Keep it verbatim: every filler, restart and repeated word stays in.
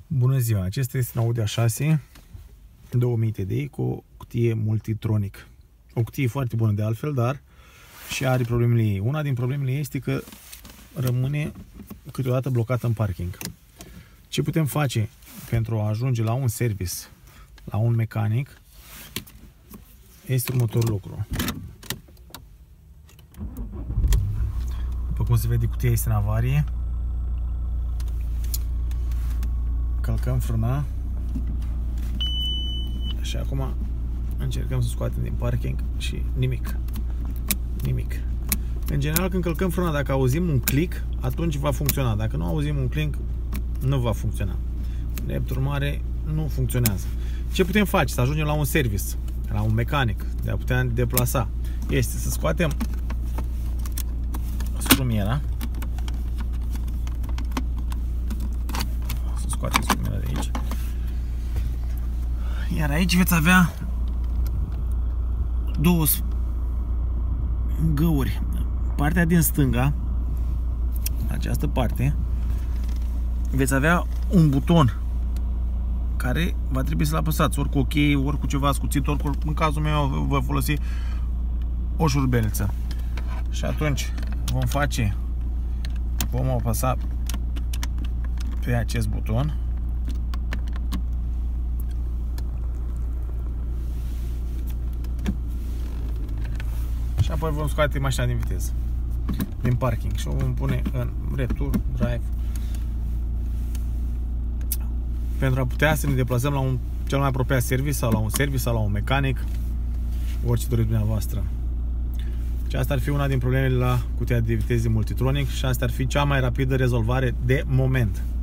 Bună ziua! Acesta este un Audi A șase două mii T D I cu o cutie Multitronic. O cutie foarte bună de altfel, dar și are problemele ei. Una din problemele ei este că rămâne câteodată blocată în parking. Ce putem face pentru a ajunge la un service, la un mecanic, este următorul lucru. După cum se vede, cutia este în avarie. Călcăm frâna și acum încercăm să scoatem din parking și nimic. Nimic. În general, când călcăm frâna, dacă auzim un click, atunci va funcționa. Dacă nu auzim un click, nu va funcționa. Drept urmare, nu funcționează. Ce putem face? Să ajungem la un service, la un mecanic, de a putea deplasa, este să scoatem scrumiera. Să scoatem scrumiera de aici. Iar aici veți avea două găuri. Partea din stânga, această parte, veți avea un buton care va trebui să-l apăsați, ori cu o cheie, ori cu ceva ascuțit, ori cu, în cazul meu voi folosi o șurubelniță. Și atunci vom face, vom apăsa pe acest buton. Și apoi vom scoate mașina din viteză, din parking, și o vom pune în retur drive pentru a putea să ne deplasăm la un cel mai apropiat service sau la un service sau la un mecanic, orice doriți dumneavoastră. Și asta ar fi una din problemele la cutia de viteze Multitronic și asta ar fi cea mai rapidă rezolvare de moment.